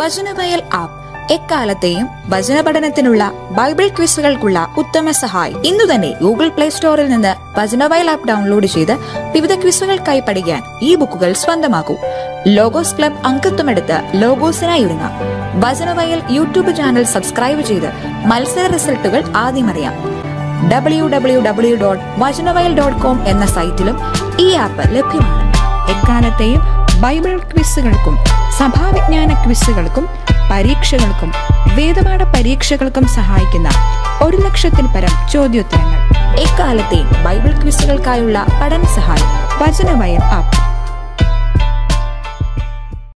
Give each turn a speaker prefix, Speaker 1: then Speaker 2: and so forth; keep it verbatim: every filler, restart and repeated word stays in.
Speaker 1: Vachanavayal app എക്കാലത്തെയും വചന പഠനത്തിനുള്ള Bible ക്വിസുകൾക്കുള്ള ഉത്തമ സഹായി. ഇന്നു തന്നെ ഗൂഗിൾ പ്ലേ സ്റ്റോറിൽ നിന്ന് വചനവയൽ ആപ്പ് ഡൗൺലോഡ് ചെയ്ത് വിവിധ ക്വിസുകൾക്കായി പഠിക്കാൻ ഈ ബുക്കുകൾ സ്വന്തമാക്കൂ. ലോഗോസ് ക്ലബ് അംഗത്വമെടുത്ത് ലോഗോസിനായി ഒരുങ്ങാം. വചനവയൽ യൂട്യൂബ് ചാനൽ സബ്സ്ക്രൈബ് ചെയ്ത് മത്സര റിസൾട്ടുകൾ ആദ്യം അറിയാം. W W W dot Vachanavayal dot com എന്ന സൈറ്റിലും ഈ ആപ്പ് ലഭ്യമാണ്. എക്കാലത്തെയും ബൈബിൾ ക്വിസുകൾക്കും സഭാവിജ്ഞാന ക്വിസുകൾക്കും പരീക്ഷകൾക്കും വേദപാഠ പരീക്ഷകൾക്കും സഹായിക്കുന്ന ഒരു ലക്ഷത്തിൽ പരം ചോദ്യോത്തരങ്ങൾ. എക്കാലത്തെയും ബൈബിൾ ക്വിസുകൾക്കായുള്ള പഠന സഹായം വചനവയൽ ആപ്പ്.